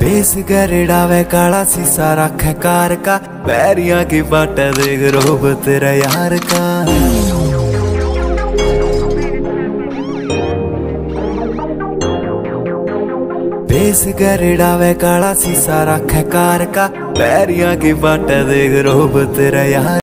Base गरेड़ावे काला शीशा रखे कार का, पैरिया की बाट देख रोब तेरा यार का। बेस गरेड़ावे काला शीशा रखे कार का, पैरिया की बाट देख रोब तेरा यार।